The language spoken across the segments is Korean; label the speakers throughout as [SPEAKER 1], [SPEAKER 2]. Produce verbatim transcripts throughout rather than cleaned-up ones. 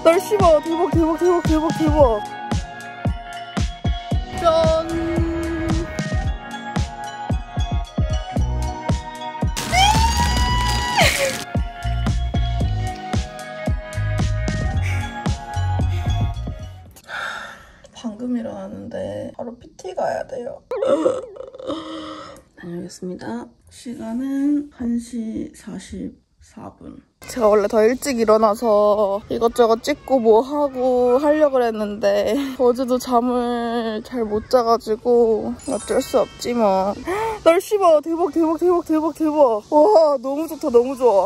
[SPEAKER 1] 날씨 봐. 대박 대박 대박 대박 대박. 짠. 방금 일어났는데 바로 피티 가야 돼요. 다녀오겠습니다. 시간은 한 시 사십사 분. 제가 원래 더 일찍 일어나서 이것저것 찍고 뭐 하고 하려고 그랬는데 어제도 잠을 잘 못 자가지고 어쩔 수 없지 뭐. 날씨 봐. 대박 대박 대박 대박 대박. 와 너무 좋다 너무 좋아.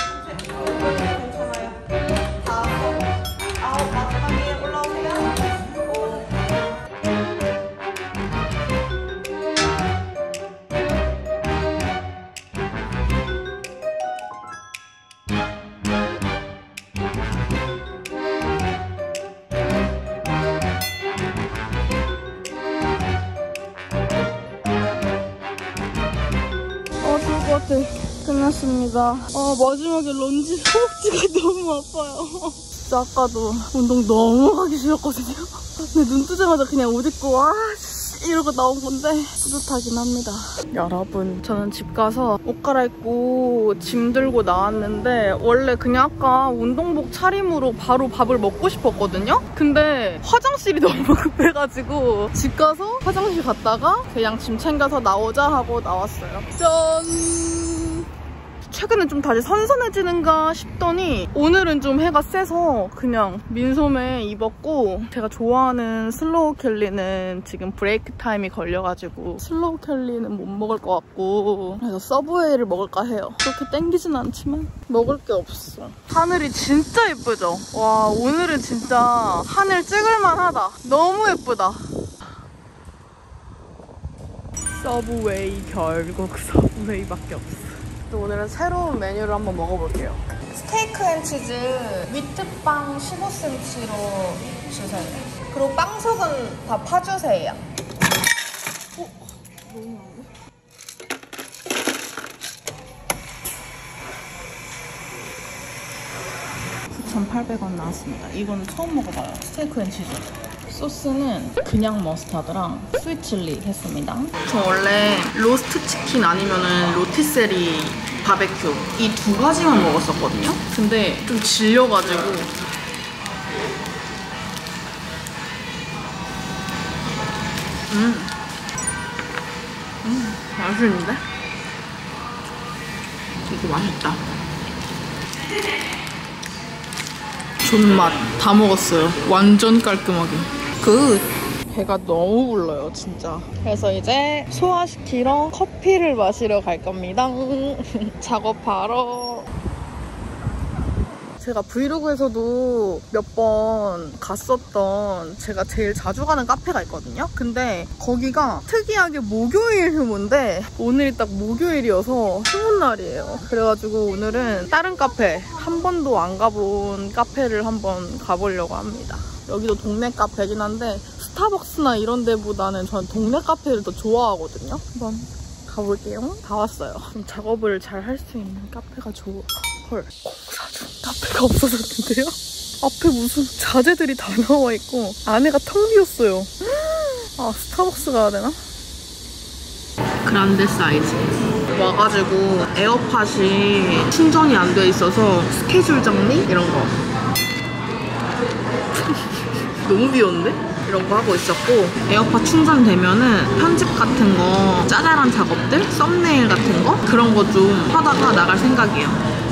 [SPEAKER 1] 끝났습니다. 아, 마지막에 런지 허벅지가 너무 아파요. 진짜 아까도 운동 너무 하기 싫었거든요. 근데 눈 뜨자마자 그냥 옷 입고 아 이러고 나온 건데 뿌듯하긴 합니다. 여러분, 저는 집 가서 옷 갈아입고 짐 들고 나왔는데 원래 그냥 아까 운동복 차림으로 바로 밥을 먹고 싶었거든요? 근데 화장실이 너무 급해가지고 집 가서 화장실 갔다가 그냥 짐 챙겨서 나오자 하고 나왔어요. 짠! 최근에 좀 다시 선선해지는가 싶더니 오늘은 좀 해가 세서 그냥 민소매 입었고, 제가 좋아하는 슬로우 캘리는 지금 브레이크 타임이 걸려가지고 슬로우 캘리는 못 먹을 것 같고 그래서 서브웨이를 먹을까 해요. 그렇게 땡기진 않지만 먹을 게 없어. 하늘이 진짜 예쁘죠? 와, 오늘은 진짜 하늘 찍을만 하다. 너무 예쁘다. 서브웨이, 결국 서브웨이밖에 없어. 오늘은 새로운 메뉴를 한번 먹어볼게요. 스테이크 앤 치즈 위트빵 십오 센티미터로 주세요. 그리고 빵석은 다 파주세요. 어? 너무 많은데? 구천팔백 원 나왔습니다. 이거는 처음 먹어봐요. 스테이크 앤 치즈. 소스는 그냥 머스타드랑 스윗 칠리 했습니다. 저 원래 로스트 치킨 아니면은 로티세리 바베큐 이 두 가지만 먹었었거든요. 근데 좀 질려가지고 음, 음 맛있는데? 이거 맛있다. 존맛 다 먹었어요. 완전 깔끔하게. 굿! 배가 너무 불러요, 진짜. 그래서 이제 소화시키러 커피를 마시러 갈 겁니다. 작업하러. 제가 브이로그에서도 몇 번 갔었던 제가 제일 자주 가는 카페가 있거든요. 근데 거기가 특이하게 목요일 휴무인데 오늘이 딱 목요일이어서 휴무 날이에요. 그래가지고 오늘은 다른 카페, 한 번도 안 가본 카페를 한번 가보려고 합니다. 여기도 동네 카페긴 한데 스타벅스나 이런 데보다는 저는 동네 카페를 더 좋아하거든요. 한번 가볼게요. 다 왔어요. 좀 작업을 잘 할 수 있는 카페가 좋아. 헐, 공사중 카페가 없어졌는데요? 앞에 무슨 자재들이 다 나와 있고 안에가 텅 비었어요. 아, 스타벅스 가야 되나? 그란데 사이즈. 와가지고 에어팟이 충전이 안 돼 있어서 스케줄 정리? 이런 거. 너무 비었는데? 이런 거 하고 있었고, 에어팟 충전되면은 편집 같은 거, 짜잘한 작업들, 썸네일 같은 거 그런 거 좀 하다가 나갈 생각이에요.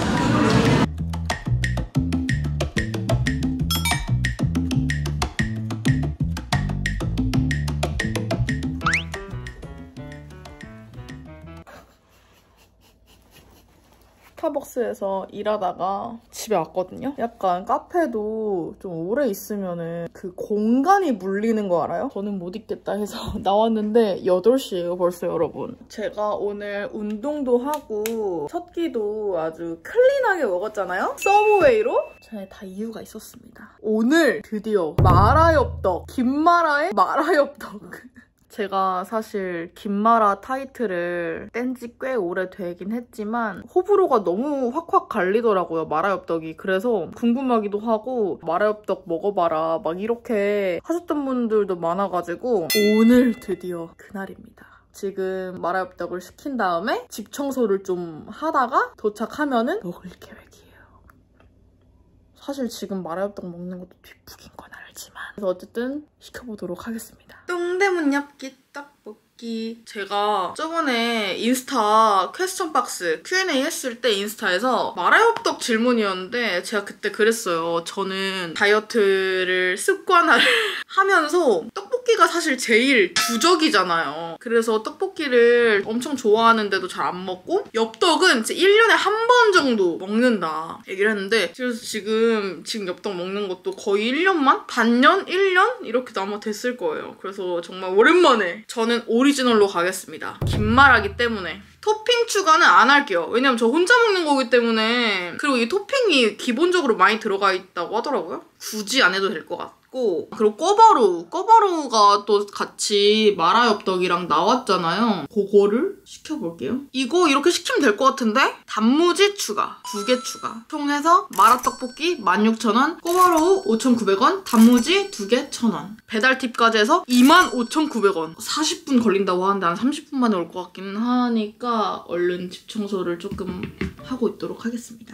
[SPEAKER 1] 스타벅스에서 일하다가 집에 왔거든요. 약간 카페도 좀 오래 있으면은 그 공간이 물리는 거 알아요? 저는 못 있겠다 해서 나왔는데 여덟 시예요 벌써 여러분. 제가 오늘 운동도 하고 첫 끼도 아주 클린하게 먹었잖아요? 서브웨이로? 저에 다 이유가 있었습니다. 오늘 드디어 마라엽떡, 김마라의 마라엽떡 제가 사실 김마라 타이틀을 뗀 지 꽤 오래되긴 했지만 호불호가 너무 확확 갈리더라고요, 마라엽떡이. 그래서 궁금하기도 하고 마라엽떡 먹어봐라 막 이렇게 하셨던 분들도 많아가지고 오늘 드디어 그날입니다. 지금 마라엽떡을 시킨 다음에 집 청소를 좀 하다가 도착하면은 먹을 계획이에요. 사실 지금 마라엽떡 먹는 것도 뒷북인 건 알지만 그래서 어쨌든 시켜보도록 하겠습니다. 똥대문 엽기 떡볶이. 제가 저번에 인스타 퀘스천 박스 큐 앤 에이 했을 때 인스타에서 마라엽떡 질문이었는데 제가 그때 그랬어요. 저는 다이어트를 습관화를 하면서 떡볶이가 사실 제일 부적이잖아요. 그래서 떡볶이를 엄청 좋아하는데도 잘 안 먹고 엽떡은 이제 일 년에 한 번 정도 먹는다 얘기를 했는데 그래서 지금 지금 엽떡 먹는 것도 거의 일 년만? 반년? 일 년? 이렇게 아마 됐을 거예요. 그래서 정말 오랜만에 저는 오리지널로 가겠습니다. 김마라기 때문에. 토핑 추가는 안 할게요. 왜냐면 저 혼자 먹는 거기 때문에. 그리고 이 토핑이 기본적으로 많이 들어가 있다고 하더라고요. 굳이 안 해도 될 것 같고. 그리고 꿔바로우. 꿔바로우가 또 같이 마라엽떡이랑 나왔잖아요. 그거를 시켜볼게요. 이거 이렇게 시키면 될 것 같은데? 단무지 추가. 두 개 추가. 총 해서 마라떡볶이 만 육천 원, 꿔바로우 오천구백 원, 단무지 두 개 천 원. 배달 팁까지 해서 이만 오천구백 원. 사십 분 걸린다고 하는데 한 삼십 분 만에 올 것 같긴 하니까 얼른 집 청소를 조금 하고 있도록 하겠습니다.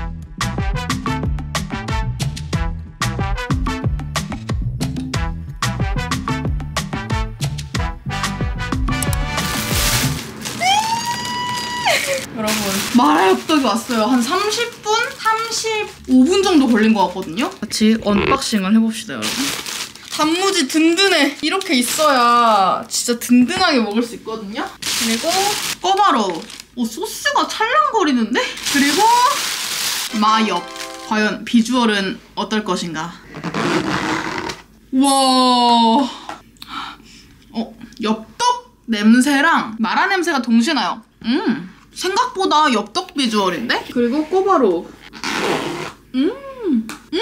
[SPEAKER 1] 여러분 마라엽떡이 왔어요. 한 삼십 분? 삼십오 분 정도 걸린 것 같거든요? 같이 언박싱을 해봅시다, 여러분. 단무지 든든해. 이렇게 있어야 진짜 든든하게 먹을 수 있거든요? 그리고 꿔바로우. 오, 소스가 찰랑거리는데? 그리고 마엽. 과연 비주얼은 어떨 것인가? 와. 어, 엽떡 냄새랑 마라 냄새가 동시에 나요. 음. 생각보다 엽떡 비주얼인데? 그리고 꿔바로우. 음. 음.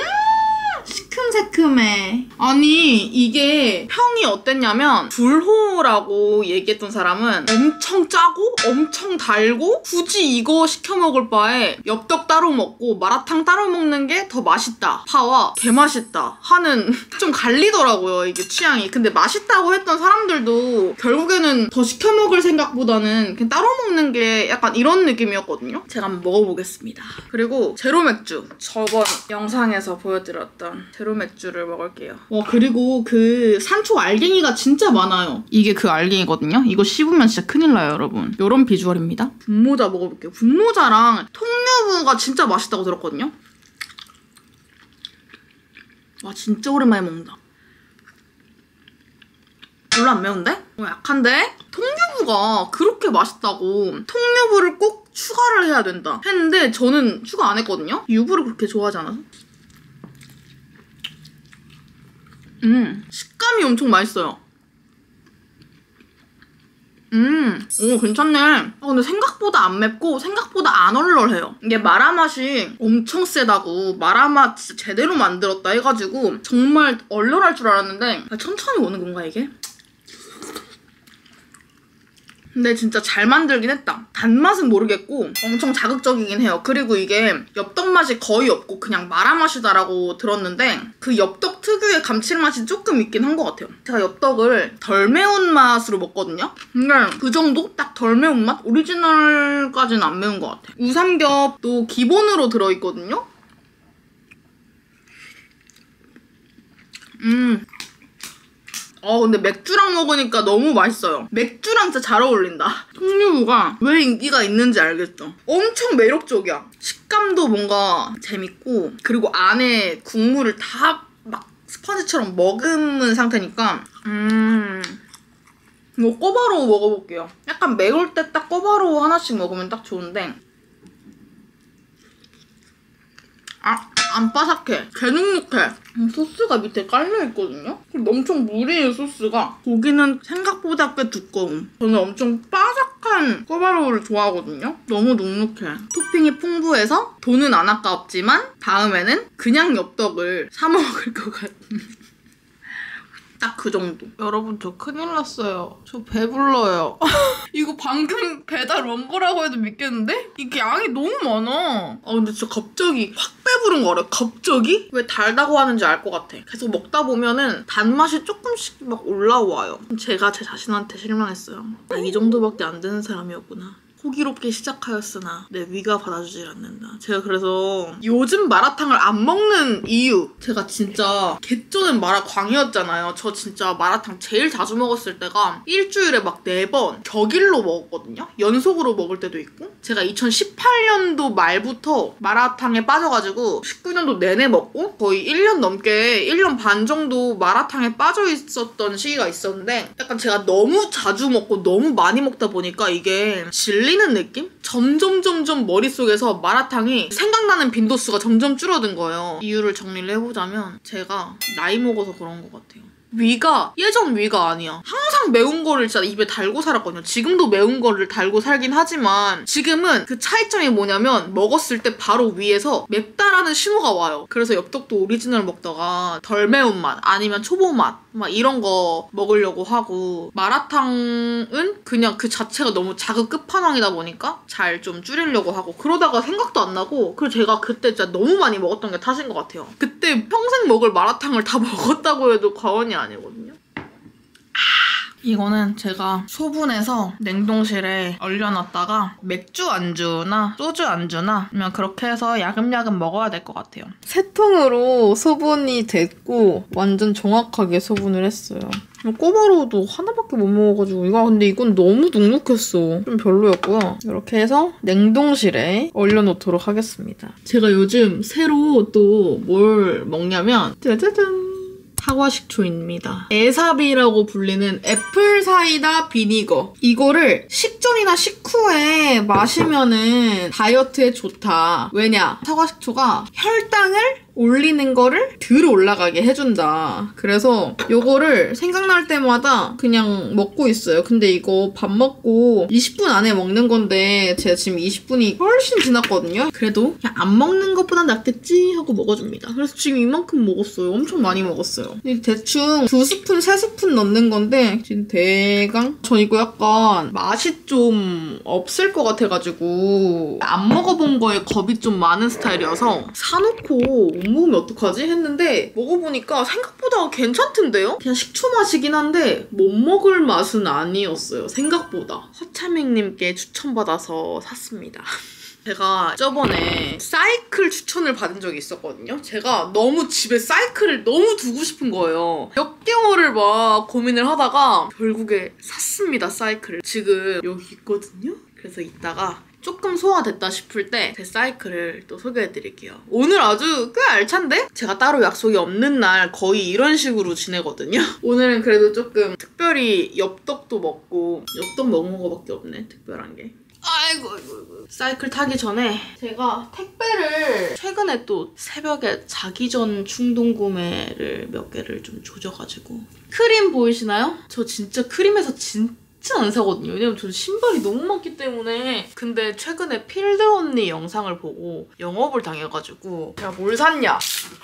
[SPEAKER 1] 시큼새큼해. 아니 이게 평이 어땠냐면 불호라고 얘기했던 사람은 엄청 짜고 엄청 달고 굳이 이거 시켜 먹을 바에 엽떡 따로 먹고 마라탕 따로 먹는 게 더 맛있다 파와 개맛있다 하는 좀 갈리더라고요, 이게 취향이. 근데 맛있다고 했던 사람들도 결국에는 더 시켜 먹을 생각보다는 그냥 따로 먹는 게 약간 이런 느낌이었거든요. 제가 한번 먹어보겠습니다. 그리고 제로 맥주. 저번 영상에서 보여드렸던 제로 맥주를 먹을게요. 와, 그리고 그 산초 알갱이가 진짜 많아요. 이게 그 알갱이거든요. 이거 씹으면 진짜 큰일 나요, 여러분. 이런 비주얼입니다. 분모자 먹어볼게요. 분모자랑 통유부가 진짜 맛있다고 들었거든요. 와, 진짜 오랜만에 먹는다. 별로 안 매운데? 어, 약한데? 통유부가 그렇게 맛있다고 통유부를 꼭 추가를 해야 된다 했는데 저는 추가 안 했거든요? 유부를 그렇게 좋아하지 않아서. 음, 식감이 엄청 맛있어요. 음, 오, 괜찮네. 아, 근데 생각보다 안 맵고 생각보다 안 얼얼해요. 이게 마라 맛이 엄청 세다고 마라 맛 진짜 제대로 만들었다 해가지고 정말 얼얼할 줄 알았는데 천천히 오는 건가 이게? 근데 진짜 잘 만들긴 했다. 단맛은 모르겠고 엄청 자극적이긴 해요. 그리고 이게 엽떡 맛이 거의 없고 그냥 마라 맛이다라고 들었는데 그 엽떡 특유의 감칠맛이 조금 있긴 한 것 같아요. 제가 엽떡을 덜 매운 맛으로 먹거든요? 근데 그 정도? 딱 덜 매운 맛? 오리지널까지는 안 매운 것 같아요. 우삼겹도 기본으로 들어있거든요? 음. 어, 근데 맥주랑 먹으니까 너무 맛있어요. 맥주랑 진짜 잘 어울린다. 통유부가 왜 인기가 있는지 알겠죠? 엄청 매력적이야. 식감도 뭔가 재밌고 그리고 안에 국물을 다 막 스펀지처럼 머금은 상태니까 음... 이거 꿔바로우 먹어볼게요. 약간 매울 때 딱 꿔바로우 하나씩 먹으면 딱 좋은데 아, 안 바삭해. 개 눅눅해. 소스가 밑에 깔려있거든요? 그리고 엄청 무리해요, 소스가. 고기는 생각보다 꽤 두꺼움. 저는 엄청 바삭한 꿔바로우를 좋아하거든요? 너무 눅눅해. 토핑이 풍부해서 돈은 안 아깝지만 다음에는 그냥 엽떡을 사 먹을 것 같은. 딱 그 정도. 여러분 저 큰일 났어요. 저 배불러요. 이거 방금 배달 원고라고 해도 믿겠는데? 이게 양이 너무 많아. 아 근데 진짜 갑자기 확 배부른 거 알아요? 갑자기? 왜 달다고 하는지 알 것 같아. 계속 먹다 보면은 단맛이 조금씩 막 올라와요. 제가 제 자신한테 실망했어요. 나 이 정도밖에 안 되는 사람이었구나. 호기롭게 시작하였으나 내 위가 받아주질 않는다. 제가 그래서 요즘 마라탕을 안 먹는 이유, 제가 진짜 개쩌는 마라 광이었잖아요. 저 진짜 마라탕 제일 자주 먹었을 때가 일주일에 막 네 번 격일로 먹었거든요. 연속으로 먹을 때도 있고. 제가 이천십팔 년도 말부터 마라탕에 빠져가지고 십구 년도 내내 먹고 거의 일 년 넘게 일 년 반 정도 마라탕에 빠져 있었던 시기가 있었는데, 약간 제가 너무 자주 먹고 너무 많이 먹다 보니까 이게 질리 는 느낌? 점점 점점 머릿속에서 마라탕이 생각나는 빈도수가 점점 줄어든 거예요. 이유를 정리를 해보자면 제가 나이 먹어서 그런 것 같아요. 위가 예전 위가 아니야. 항상 매운 거를 진짜 입에 달고 살았거든요. 지금도 매운 거를 달고 살긴 하지만 지금은 그 차이점이 뭐냐면 먹었을 때 바로 위에서 맵다라는 신호가 와요. 그래서 엽떡도 오리지널 먹다가 덜 매운맛 아니면 초보맛 막 이런 거 먹으려고 하고, 마라탕은 그냥 그 자체가 너무 자극 끝판왕이다 보니까 잘 좀 줄이려고 하고, 그러다가 생각도 안 나고, 그리고 제가 그때 진짜 너무 많이 먹었던 게 탓인 것 같아요. 그때 평생 먹을 마라탕을 다 먹었다고 해도 과언이 아니거든요. 아, 이거는 제가 소분해서 냉동실에 얼려놨다가 맥주 안주나 소주 안주나 그냥 그렇게 해서 야금야금 먹어야 될 것 같아요.
[SPEAKER 2] 세 통으로 소분이 됐고 완전 정확하게 소분을 했어요. 꼬바로우도 하나밖에 못 먹어가지고 이거 근데 이건 너무 눅눅했어. 좀 별로였고요. 이렇게 해서 냉동실에 얼려놓도록 하겠습니다.
[SPEAKER 1] 제가 요즘 새로 또 뭘 먹냐면 짜자잔! 사과식초입니다. 에사비라고 불리는 애플 사이다 비니거. 이거를 식전이나 식후에 마시면은 다이어트에 좋다. 왜냐? 사과식초가 혈당을 올리는 거를 덜 올라가게 해준다. 그래서 요거를 생각날 때마다 그냥 먹고 있어요. 근데 이거 밥 먹고 이십 분 안에 먹는 건데 제가 지금 이십 분이 훨씬 지났거든요. 그래도 그냥 안 먹는 것보단 낫겠지 하고 먹어줍니다. 그래서 지금 이만큼 먹었어요. 엄청 많이 먹었어요. 대충 두 스푼, 세 스푼 넣는 건데 지금 대강 전 이거 약간 맛이 좀 없을 것 같아가지고 안 먹어본 거에 겁이 좀 많은 스타일이어서 사놓고 못 먹으면 어떡하지? 했는데 먹어보니까 생각보다 괜찮던데요? 그냥 식초 맛이긴 한데 못 먹을 맛은 아니었어요. 생각보다. 허차맹님께 추천받아서 샀습니다. 제가 저번에 사이클 추천을 받은 적이 있었거든요. 제가 너무 집에 사이클을 너무 두고 싶은 거예요. 몇 개월을 막 고민을 하다가 결국에 샀습니다, 사이클을. 지금 여기 있거든요? 그래서 이따가 조금 소화됐다 싶을 때 제 사이클을 또 소개해드릴게요. 오늘 아주 꽤 알찬데? 제가 따로 약속이 없는 날 거의 이런 식으로 지내거든요. 오늘은 그래도 조금 특별히 엽떡도 먹고, 엽떡 먹은 거밖에 없네, 특별한 게. 아이고, 아이고, 아이고. 사이클 타기 전에 제가 택배를 최근에 또 새벽에 자기 전 충동 구매를 몇 개를 좀 조져가지고. 크림 보이시나요? 저 진짜 크림에서 진짜 진짜 안 사거든요. 왜냐면 저는 신발이 너무 많기 때문에. 근데 최근에 필드 언니 영상을 보고 영업을 당해가지고 제가 뭘 샀냐?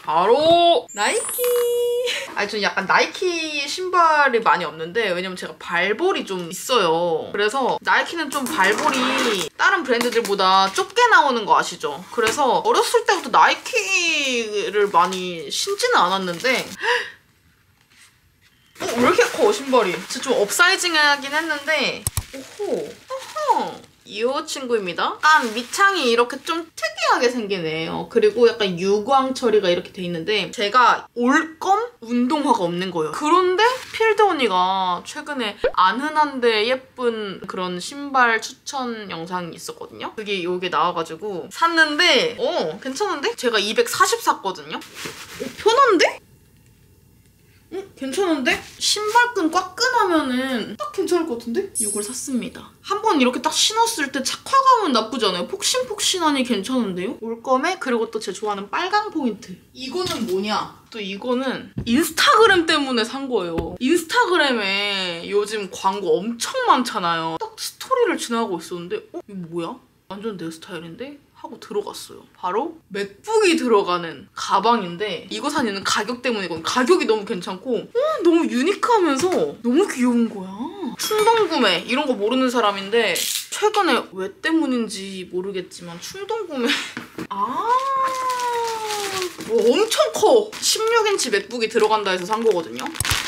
[SPEAKER 1] 바로 나이키! 아니 저는 약간 나이키 신발이 많이 없는데, 왜냐면 제가 발볼이 좀 있어요. 그래서 나이키는 좀 발볼이 다른 브랜드들보다 좁게 나오는 거 아시죠? 그래서 어렸을 때부터 나이키를 많이 신지는 않았는데 어, 왜 이렇게 커, 신발이? 진짜 좀 업사이징하긴 했는데, 오호, 어허. 이 친구입니다. 약간 밑창이 이렇게 좀 특이하게 생긴 애예요. 그리고 약간 유광 처리가 이렇게 돼 있는데, 제가 올검 운동화가 없는 거예요. 그런데 필드 언니가 최근에 안 흔한데 예쁜 그런 신발 추천 영상이 있었거든요. 그게 요게 나와가지고 샀는데, 어, 괜찮은데? 제가 이백사십 샀거든요? 어, 편한데? 응? 괜찮은데? 신발끈 꽉끈하면은 딱 괜찮을 것 같은데? 이걸 샀습니다. 한번 이렇게 딱 신었을 때 착화감은 나쁘지 않아요. 폭신폭신하니 괜찮은데요? 올검에 그리고 또 제 좋아하는 빨강 포인트. 이거는 뭐냐? 또 이거는 인스타그램 때문에 산 거예요. 인스타그램에 요즘 광고 엄청 많잖아요. 딱 스토리를 지나가고 있었는데 어? 이거 뭐야? 완전 내 스타일인데? 하고 들어갔어요. 바로 맥북이 들어가는 가방인데 이거 산 이유는 가격 때문이거든요. 가격이 너무 괜찮고 어, 너무 유니크하면서 너무 귀여운 거야. 충동구매 이런 거 모르는 사람인데 최근에 왜 때문인지 모르겠지만 충동구매 아 뭐 엄청 커! 십육 인치 맥북이 들어간다 해서 산 거거든요.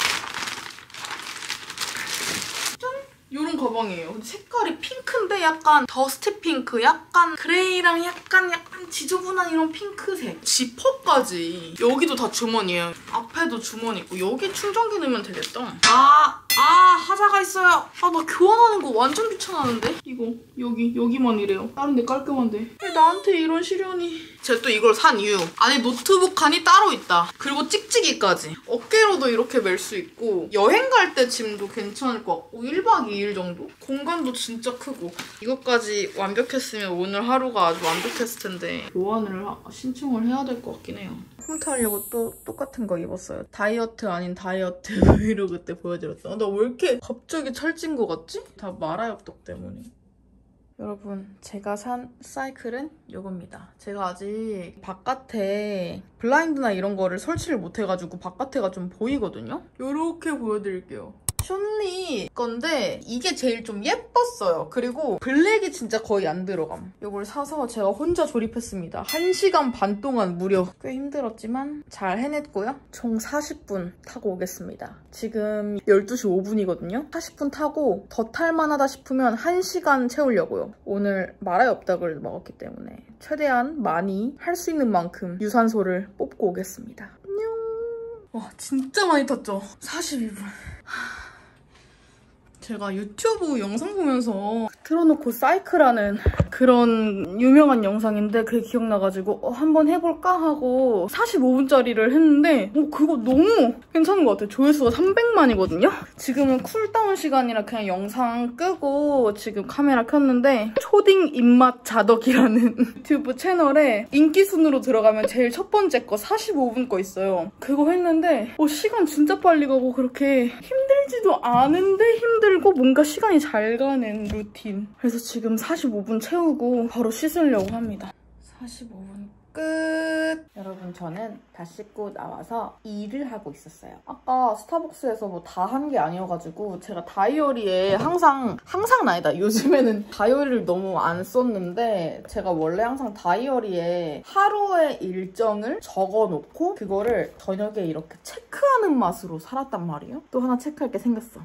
[SPEAKER 1] 이런 가방이에요. 근데 색깔이 핑크인데 약간 더스트 핑크, 약간 그레이랑 약간 약간 지저분한 이런 핑크색. 지퍼까지. 여기도 다 주머니예요. 앞에도 주머니 있고 여기 충전기 넣으면 되겠다. 아, 아 하자가 있어요. 아, 나 교환하는 거 완전 귀찮아하는데? 이거 여기, 여기만 이래요. 다른 데 깔끔한데. 왜 나한테 이런 시련이. 제가 또 이걸 산 이유. 안에 노트북 칸이 따로 있다. 그리고 찍찍이까지. 어깨로도 이렇게 멜 수 있고 여행 갈 때 짐도 괜찮을 것 같고 일 박 이 일 정도? 공간도 진짜 크고 이것까지 완벽했으면 오늘 하루가 아주 완벽했을 텐데 교환을 하, 신청을 해야 될 것 같긴 해요. 홈트 하려고 또 똑같은 거 입었어요. 다이어트 아닌 다이어트 브이로그 때 보여드렸다. 나 왜 이렇게 갑자기 살찐 거 같지? 다 마라엽떡 때문에. 여러분, 제가 산 사이클은 이겁니다. 제가 아직 바깥에 블라인드나 이런 거를 설치를 못해가지고 바깥에가 좀 보이거든요? 이렇게 보여드릴게요. 션리 건데 이게 제일 좀 예뻤어요. 그리고 블랙이 진짜 거의 안 들어감. 이걸 사서 제가 혼자 조립했습니다. 한 시간 반 동안 무려. 꽤 힘들었지만 잘 해냈고요. 총 사십 분 타고 오겠습니다. 지금 열두 시 오 분이거든요. 사십 분 타고 더 탈만하다 싶으면 한 시간 채우려고요. 오늘 마라엽떡을 먹었기 때문에 최대한 많이 할 수 있는 만큼 유산소를 뽑고 오겠습니다. 안녕. 와, 진짜 많이 탔죠? 사십이 분. 제가 유튜브 영상 보면서 틀어놓고 사이클하는 그런 유명한 영상인데 그게 기억나가지고 어, 한번 해볼까 하고 사십오 분짜리를 했는데 어, 그거 너무 괜찮은 것 같아요. 조회수가 삼백만이거든요? 지금은 쿨다운 시간이라 그냥 영상 끄고 지금 카메라 켰는데 초딩 입맛 자덕이라는 유튜브 채널에 인기 순으로 들어가면 제일 첫 번째 거 사십오 분 거 있어요. 그거 했는데 어, 시간 진짜 빨리 가고 그렇게 힘들지도 않은데 힘들고 뭔가 시간이 잘 가는 루틴. 그래서 지금 사십오 분 채우고 바로 씻으려고 합니다. 사십오 분 끝! 여러분, 저는 다 씻고 나와서 일을 하고 있었어요. 아까 스타벅스에서 뭐 다 한 게 아니어가지고 제가 다이어리에 항상, 항상은 아니다. 요즘에는 다이어리를 너무 안 썼는데 제가 원래 항상 다이어리에 하루의 일정을 적어놓고 그거를 저녁에 이렇게 체크하는 맛으로 살았단 말이에요. 또 하나 체크할 게 생겼어.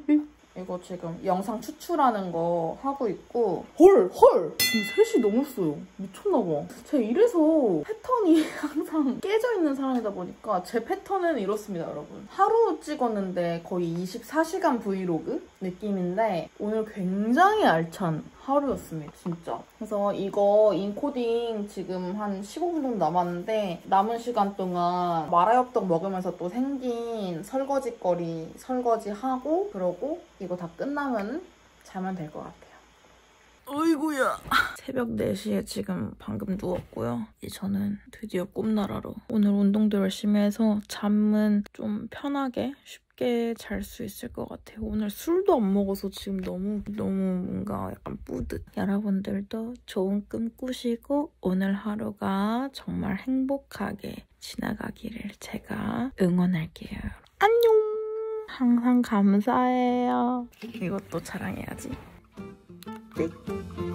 [SPEAKER 1] 이거 지금 영상 추출하는 거 하고 있고 헐! 헐! 지금 세 시 넘었어요. 미쳤나봐. 제가 이래서 패턴이 항상 깨져 있는 사람이다 보니까 제 패턴은 이렇습니다, 여러분. 하루 찍었는데 거의 이십사 시간 브이로그 느낌인데 오늘 굉장히 알찬 하루였습니다, 진짜. 그래서 이거 인코딩 지금 한 십오 분 정도 남았는데 남은 시간 동안 마라엽떡 먹으면서 또 생긴 설거지거리 설거지하고 그러고 이거 다 끝나면 자면 될 것 같아요. 어이구야. 새벽 네 시에 지금 방금 누웠고요. 이제 저는 드디어 꿈나라로 오늘 운동도 열심히 해서 잠은 좀 편하게 쉽게 잘 수 있을 것 같아요. 오늘 술도 안 먹어서 지금 너무 너무 뭔가 약간 뿌듯. 여러분들도 좋은 꿈 꾸시고 오늘 하루가 정말 행복하게 지나가기를 제가 응원할게요. 안녕. 항상 감사해요. 이것도 자랑해야지. 네.